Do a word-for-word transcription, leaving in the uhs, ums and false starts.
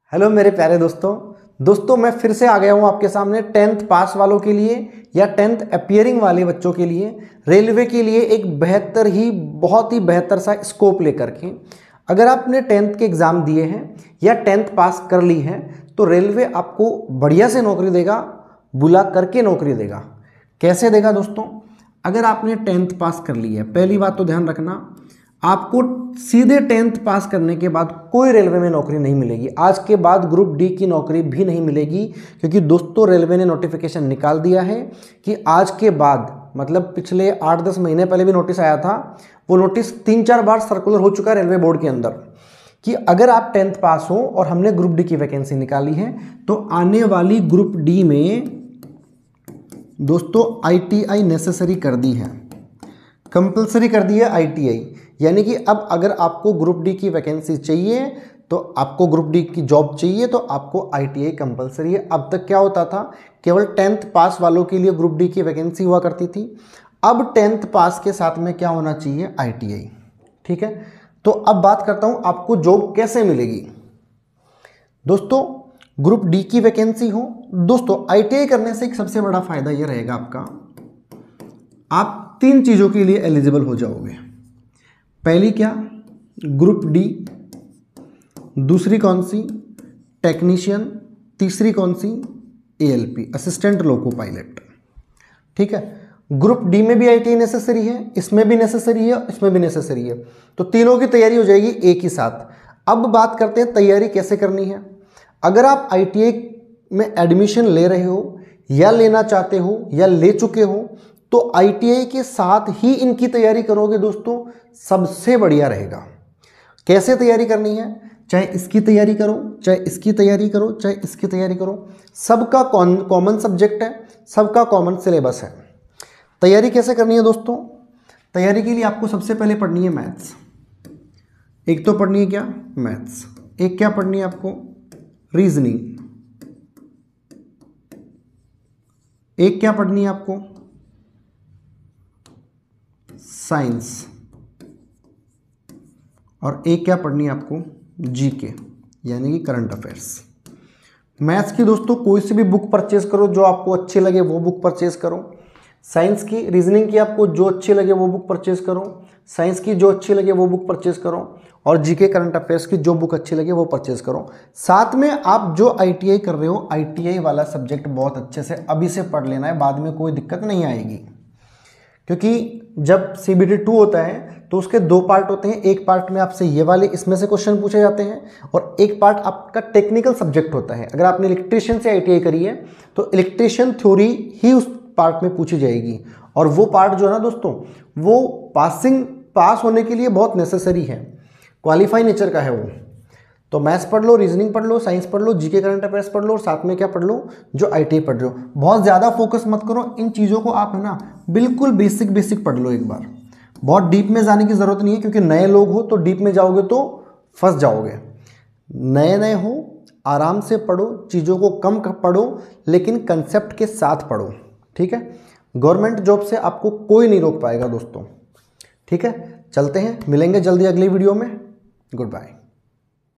Hello मेरे प्यारे दोस्तों दोस्तों मैं फिर से आ गया हूं आपके सामने टेंथ पास वालों के लिए या टेंथ अपियरिंग वाले बच्चों के लिए रेलवे के लिए एक बेहतर ही बहुत ही बेहतर सा स्कोप लेकर के। अगर आपने टेंथ के एग्ज़ाम दिए हैं या टेंथ पास कर ली है तो रेलवे आपको बढ़िया से नौकरी देगा, बुला करके नौकरी देगा। कैसे देगा दोस्तों? अगर आपने टेंथ पास कर ली है, पहली बात तो ध्यान रखना, आपको सीधे टेंथ पास करने के बाद कोई रेलवे में नौकरी नहीं मिलेगी। आज के बाद ग्रुप डी की नौकरी भी नहीं मिलेगी, क्योंकि दोस्तों रेलवे ने नोटिफिकेशन निकाल दिया है कि आज के बाद, मतलब पिछले आठ दस महीने पहले भी नोटिस आया था, वो नोटिस तीन चार बार सर्कुलर हो चुका है रेलवे बोर्ड के अंदर कि अगर आप टेंथ पास हो और हमने ग्रुप डी की वैकेंसी निकाली है तो आने वाली ग्रुप डी में दोस्तों आईटीआई नेसेसरी कर दी है, कंपलसरी कर दी है आईटीआई। यानी कि अब अगर आपको ग्रुप डी की वैकेंसी चाहिए तो आपको ग्रुप डी की जॉब चाहिए तो आपको आईटीआई कंपलसरी है। अब तक क्या होता था, केवल टेंथ पास वालों के लिए ग्रुप डी की वैकेंसी हुआ करती थी। अब टेंथ पास के साथ में क्या होना चाहिए, आईटीआई। ठीक है, तो अब बात करता हूं आपको जॉब कैसे मिलेगी। दोस्तों ग्रुप डी की वैकेंसी हो, दोस्तों आईटीआई करने से एक सबसे बड़ा फायदा यह रहेगा आपका, आप तीन चीज़ों के लिए एलिजिबल हो जाओगे। पहली क्या, ग्रुप डी, दूसरी कौन सी, टेक्नीशियन, तीसरी कौन सी, एएलपी, असिस्टेंट लोको पायलट। ठीक है, ग्रुप डी में भी आईटीआई नेसेसरी है, इसमें भी नेसेसरी है, इसमें भी नेसेसरी है, तो तीनों की तैयारी हो जाएगी एक ही साथ। अब बात करते हैं तैयारी कैसे करनी है। अगर आप आईटीआई में एडमिशन ले रहे हो या लेना चाहते हो या ले चुके हो तो आईटीआई के साथ ही इनकी तैयारी करोगे दोस्तों, सबसे बढ़िया रहेगा। कैसे तैयारी करनी है, चाहे इसकी तैयारी करो, चाहे इसकी तैयारी करो, चाहे इसकी तैयारी करो, सबका कॉमन सब्जेक्ट है, सबका कॉमन सिलेबस है। तैयारी कैसे करनी है दोस्तों? तैयारी के लिए आपको सबसे पहले पढ़नी है मैथ्स। एक तो पढ़नी है क्या, मैथ्स। एक क्या पढ़नी है आपको, रीजनिंग। एक क्या पढ़नी है आपको, साइंस। और एक क्या पढ़नी है आपको, जीके यानी कि करंट अफेयर्स। मैथ्स की दोस्तों कोई सी भी बुक परचेज करो, जो आपको अच्छी लगे वो बुक परचेज करो। साइंस की, रीजनिंग की आपको जो अच्छी लगे वो बुक परचेज करो। साइंस की जो अच्छी लगे वो बुक परचेज करो। और जीके करंट अफेयर्स की जो बुक अच्छी लगे वो परचेज करो। साथ में आप जो आईटीआई कर रहे हो, आईटीआई वाला सब्जेक्ट बहुत अच्छे से अभी से पढ़ लेना है, बाद में कोई दिक्कत नहीं आएगी। क्योंकि जब सीबीटी टू होता है तो उसके दो पार्ट होते हैं। एक पार्ट में आपसे ये वाले इसमें से क्वेश्चन पूछे जाते हैं और एक पार्ट आपका टेक्निकल सब्जेक्ट होता है। अगर आपने इलेक्ट्रीशियन से आईटीआई करी है तो इलेक्ट्रीशियन थ्योरी ही उस पार्ट में पूछी जाएगी। और वो पार्ट जो है ना दोस्तों, वो पासिंग पास होने के लिए बहुत नेसेसरी है, क्वालिफाई नेचर का है वो। तो मैथ्स पढ़ लो, रीजनिंग पढ़ लो, साइंस पढ़ लो, जीके करंट अफेयर्स पढ़ लो और साथ में क्या पढ़ लो, जो आईटीआई पढ़ रहे हो। बहुत ज़्यादा फोकस मत करो इन चीज़ों को, आप है ना बिल्कुल बेसिक बेसिक पढ़ लो एक बार। बहुत डीप में जाने की ज़रूरत नहीं है, क्योंकि नए लोग हो तो डीप में जाओगे तो फंस जाओगे। नए नए हो, आराम से पढ़ो, चीज़ों को कम पढ़ो लेकिन कंसेप्ट के साथ पढ़ो। ठीक है, गवर्नमेंट जॉब से आपको कोई नहीं रोक पाएगा दोस्तों। ठीक है, चलते हैं, मिलेंगे जल्दी अगली वीडियो में। Good bye.